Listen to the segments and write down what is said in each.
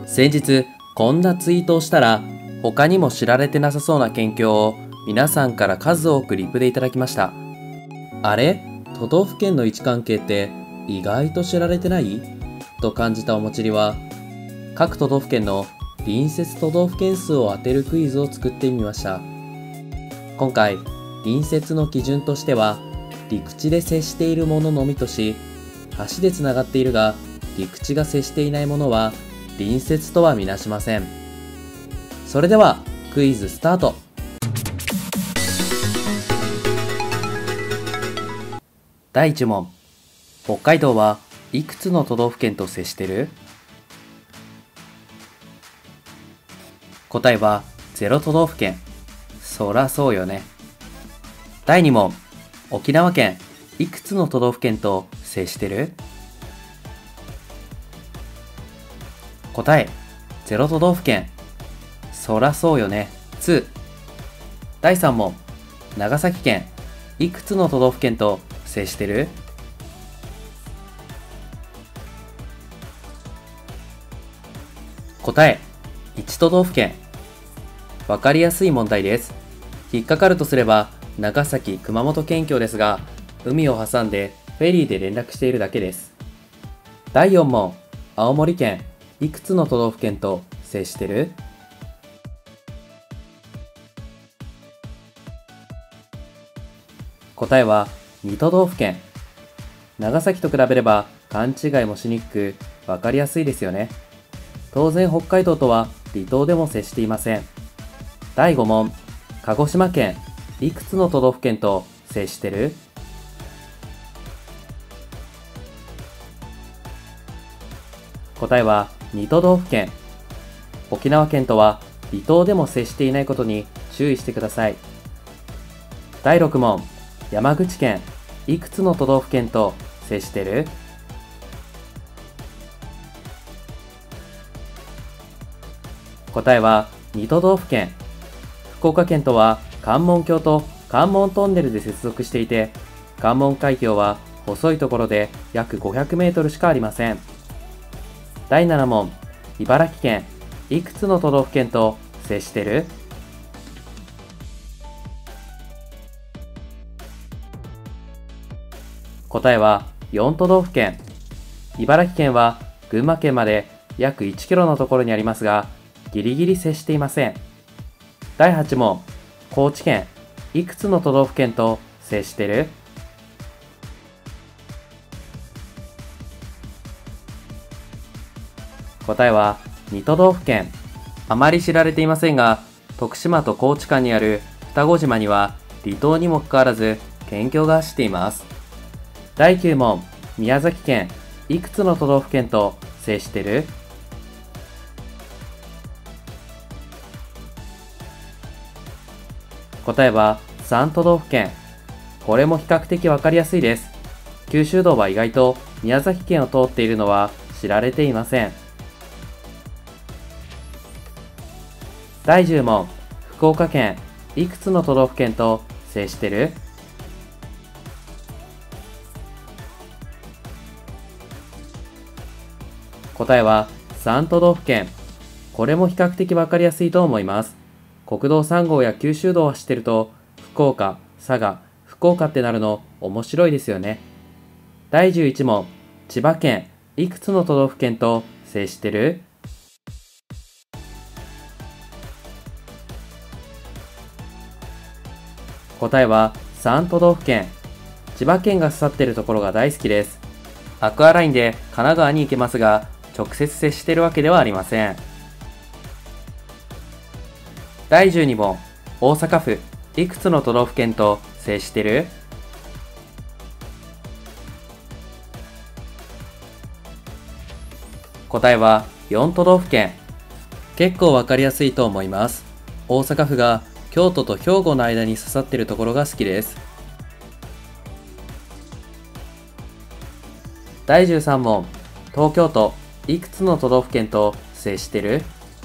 先日こんなツイートをしたら他にも知られてなさそうな県境を皆さんから数多くリプでいただきました。あれ、都道府県の位置関係って意外と知られてないと感じたおもちりは、各都道府県の隣接都道府県数を当てるクイズを作ってみました。今回隣接の基準としては陸地で接しているもののみとし、橋でつながっているが陸地が接していないものは隣接とはみなしません。それではクイズスタート。第1問。北海道はいくつの都道府県と接してる？答えは0都道府県。そらそうよね。第2問。沖縄県いくつの都道府県と接してる？答え0都道府県。そらそうよね。2。第3問。長崎県いくつの都道府県と接してる？答え1都道府県。わかりやすい問題です。引っかかるとすれば長崎・熊本県境ですが、海を挟んでフェリーで連絡しているだけです。第4問。青森県いくつの都道府県と接してる？答えは2都道府県。長崎と比べれば勘違いもしにくくわかりやすいですよね。当然北海道とは離島でも接していません。第5問。鹿児島県いくつの都道府県と接してる？答えは2都道府県。沖縄県とは離島でも接していないことに注意してください。第6問。山口県いくつの都道府県と接してる？答えは2都道府県。福岡県とは関門橋と関門トンネルで接続していて、関門海峡は細いところで約500メートルしかありません。第7問。茨城県いくつの都道府県と接してる？答えは4都道府県。茨城県は群馬県まで約1キロのところにありますが、ギリギリ接していません。第8問。高知県いくつの都道府県と接してる？答えは2都道府県。あまり知られていませんが、徳島と高知間にある双子島には離島にもかかわらず県境が走っています。第9問。宮崎県いくつの都道府県と接してる？答えは3都道府県。これも比較的わかりやすいです。九州道は意外と宮崎県を通っているのは知られていません。第10問。福岡県いくつの都道府県と接してる？答えは3都道府県。これも比較的わかりやすいと思います。国道3号や九州道を走ってると、福岡、佐賀、福岡ってなるの面白いですよね。第11問。千葉県いくつの都道府県と接してる？答えは3都道府県。千葉県が刺さってるところが大好きです。アクアラインで神奈川に行けますが、直接接しているわけではありません。第12問。大阪府いくつの都道府県と接してる？答えは4都道府県。結構わかりやすいと思います。大阪府が京都と兵庫の間に刺さっているところが好きです。第13問。東京都いくつの都道府県と接してる？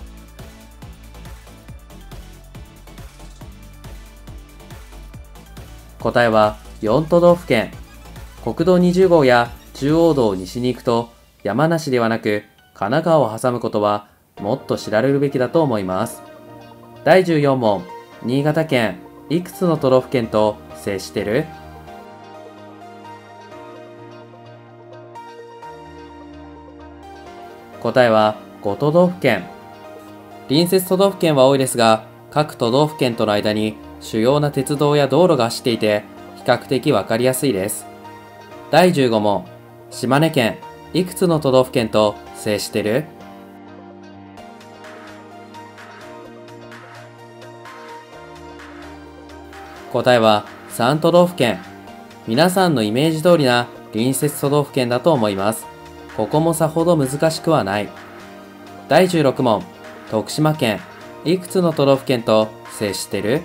答えは4都道府県。国道20号や中央道を西に行くと山梨ではなく神奈川を挟むことはもっと知られるべきだと思います。第14問、新潟県、いくつの都道府県と接してる？答えは5都道府県。隣接都道府県は多いですが、各都道府県との間に主要な鉄道や道路が走っていて、比較的わかりやすいです。第15問、島根県、いくつの都道府県と接してる？答えは3都道府県。皆さんのイメージ通りな隣接都道府県だと思います。ここもさほど難しくはない。第16問、徳島県、いくつの都道府県と接してる？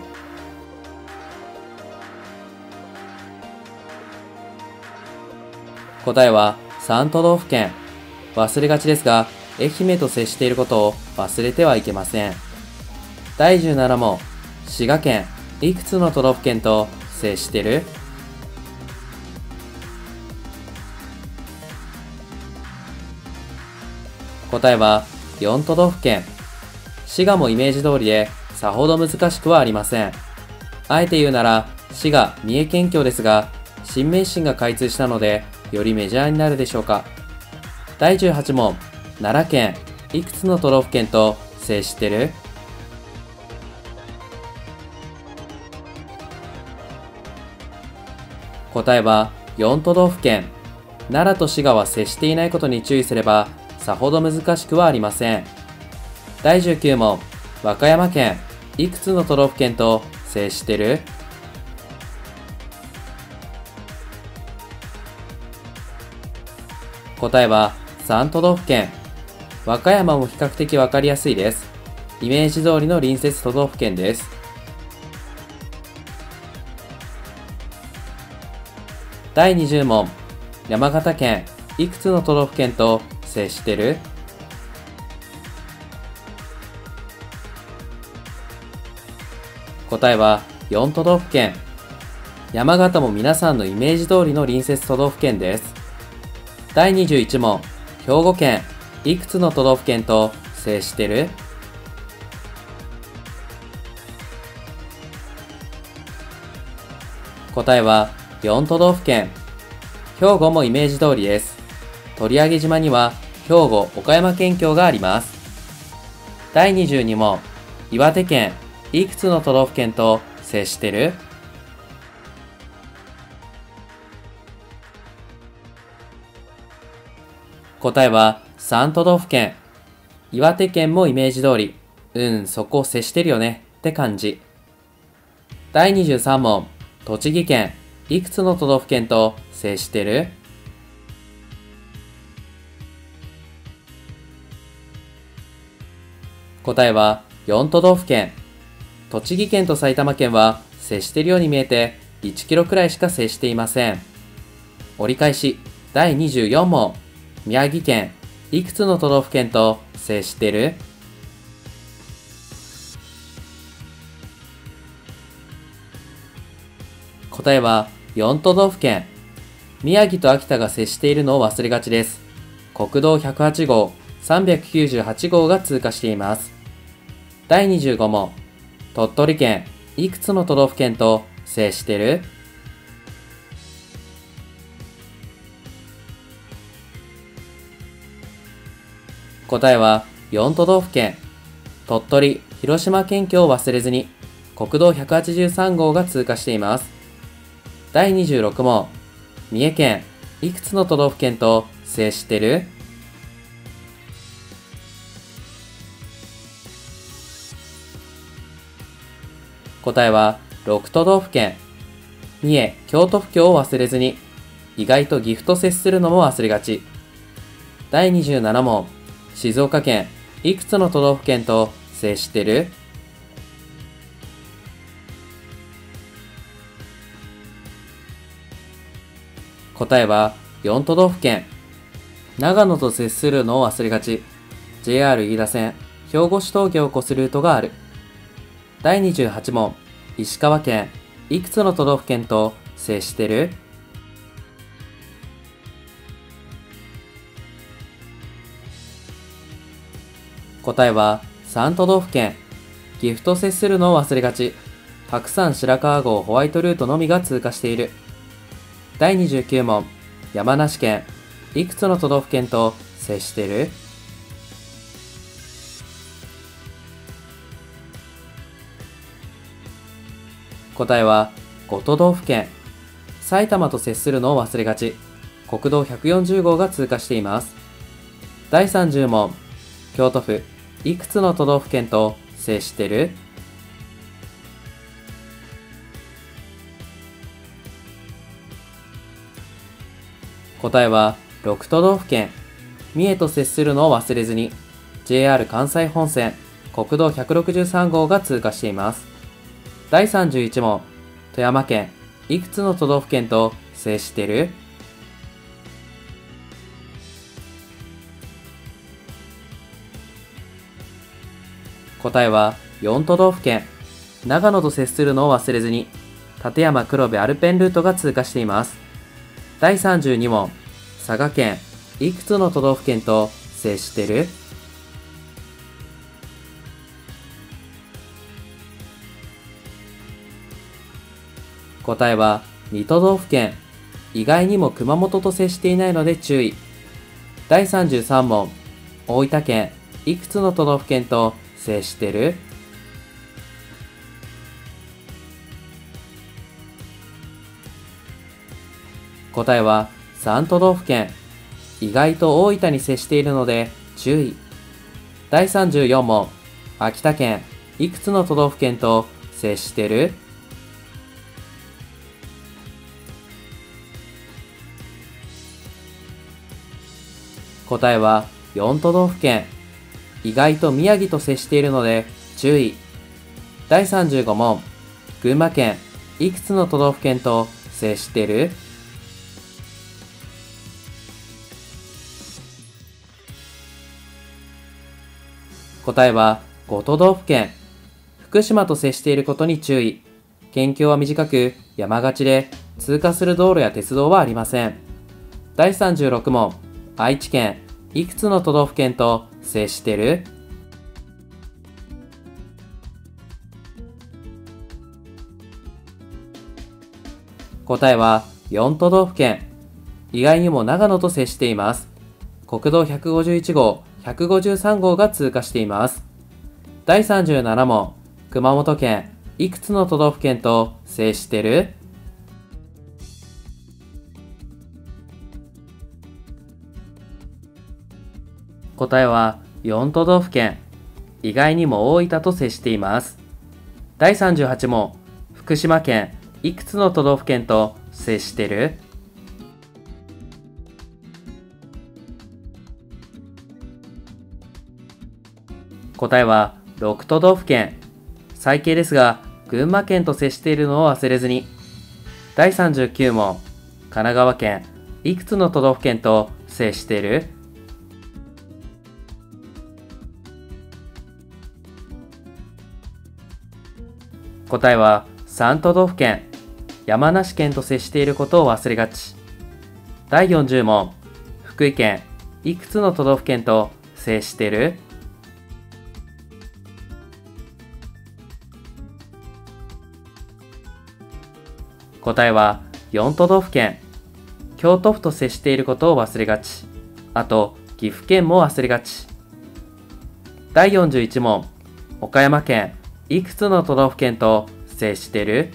答えは3都道府県。忘れがちですが、愛媛と接していることを忘れてはいけません。第17問、滋賀県、いくつの都道府県と接してる？答えは4都道府県。滋賀もイメージ通りでさほど難しくはありません。あえて言うなら滋賀、三重県境ですが、新名神が開通したのでよりメジャーになるでしょうか。第18問、奈良県、いくつの都道府県と接してる？答えは4都道府県。奈良と滋賀は接していないことに注意すればさほど難しくはありません。第19問、和歌山県、いくつの都道府県と接してる？答えは3都道府県。和歌山も比較的わかりやすいです。イメージ通りの隣接都道府県です。第20問、山形県、いくつの都道府県と接してる？答えは4都道府県。山形も皆さんのイメージ通りの隣接都道府県です。第21問、兵庫県、いくつの都道府県と接してる？答えは4都道府県。兵庫もイメージ通りです。取上島には兵庫・岡山県境があります。第22問、岩手県、いくつの都道府県と接してる？答えは3都道府県。岩手県もイメージ通り、そこ接してるよねって感じ。第23問、栃木県、いくつの都道府県と接してる？答えは4都道府県。栃木県と埼玉県は接しているように見えて1キロくらいしか接していません。折り返し、第24問。宮城県、いくつの都道府県と接してる？答えは4都道府県。宮城と秋田が接しているのを忘れがちです。国道108号、398号が通過しています。第25問。鳥取県、いくつの都道府県と接してる？答えは4都道府県。鳥取、広島県境を忘れずに、国道183号が通過しています。第26問。三重県、いくつの都道府県と接してる？答えは6都道府県。三重、京都府境を忘れずに、意外と岐阜と接するのも忘れがち。第27問。静岡県、いくつの都道府県と接してる？答えは4都道府県。長野と接するのを忘れがち。JR 飯田線、兵庫市峠を越すルートがある。第28問。石川県、いくつの都道府県と接してる？ 答えは3都道府県。岐阜と接するのを忘れがち。白山白川郷ホワイトルートのみが通過している。第29問。山梨県。いくつの都道府県と接している？答えは5都道府県。埼玉と接するのを忘れがち。国道140号が通過しています。第30問。京都府。いくつの都道府県と接している？答えは6都道府県。三重と接するのを忘れずに。JR 関西本線、国道163号が通過しています。第31問。富山県。いくつの都道府県と接している？答えは4都道府県。長野と接するのを忘れずに。立山黒部アルペンルートが通過しています。第32問。佐賀県。いくつの都道府県と接している？答えは2都道府県。意外にも熊本と接していないので注意。第33問。大分県。いくつの都道府県と接している？答えは3都道府県。意外と大分に接しているので注意。第34問。秋田県。いくつの都道府県と接している？答えは4都道府県。意外と宮城と接しているので注意。第35問。群馬県。いくつの都道府県と接している？答えは5都道府県。福島と接していることに注意。県境は短く山がちで通過する道路や鉄道はありません。第36問。愛知県。いくつの都道府県と接している？答えは4都道府県。意外にも長野と接しています。国道151号、153号が通過しています。第37問。熊本県。いくつの都道府県と接している？答えは4都道府県。意外にも大分と接しています。第38問。福島県。いくつの都道府県と接している？答えは6都道府県。最軽ですが、群馬県と接しているのを忘れずに。第39問。神奈川県。いくつの都道府県と接している？答えは3都道府県。山梨県と接していることを忘れがち。第40問。福井県。いくつの都道府県と接している？答えは4都道府県。京都府と接していることを忘れがち。あと、岐阜県も忘れがち。第41問。岡山県。いくつの都道府県と接している？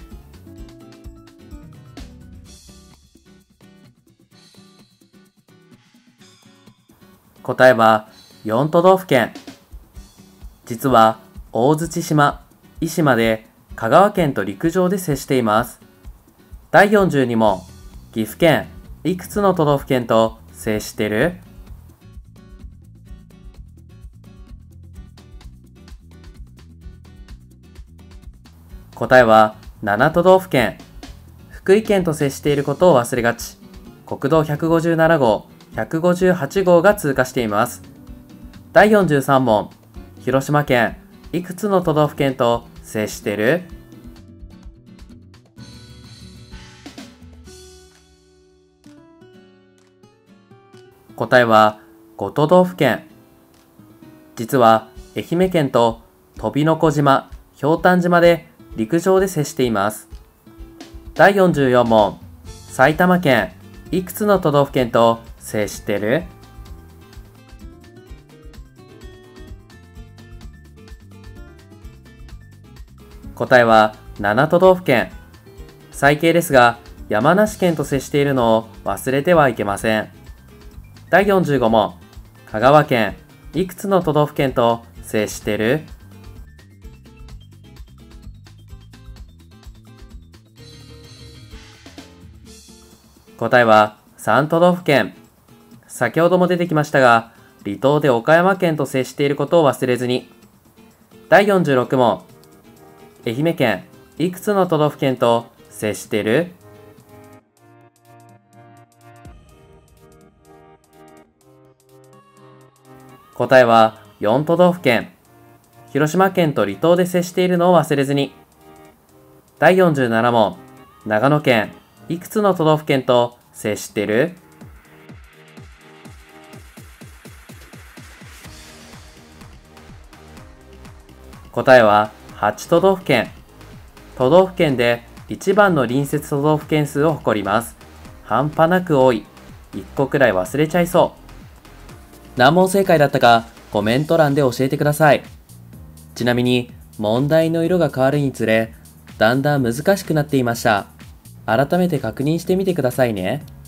答えは4都道府県。実は大槌島、伊島で香川県と陸上で接しています。第42問。岐阜県。いくつの都道府県と接している？答えは7都道府県。福井県と接していることを忘れがち。国道157号、158号が通過しています。第43問。広島県。いくつの都道府県と接している？答えは5都道府県。 実は愛媛県と飛の子島、ひょうたん島で陸上で接しています。第44問、埼玉県、いくつの都道府県と接してる？答えは7都道府県。最軽ですが、山梨県と接しているのを忘れてはいけません。第45問、香川県、いくつの都道府県と接してる？答えは3都道府県。先ほども出てきましたが、離島で岡山県と接していることを忘れずに。第46問、愛媛県、いくつの都道府県と接してる？答えは4都道府県。広島県と離島で接しているのを忘れずに。第47問、長野県、いくつの都道府県と接してる？答えは8都道府県。都道府県で一番の隣接都道府県数を誇ります。半端なく多い。1個くらい忘れちゃいそう。何問正解だったかコメント欄で教えてください。ちなみに問題の色が変わるにつれ、だんだん難しくなっていました。改めて確認してみてくださいね。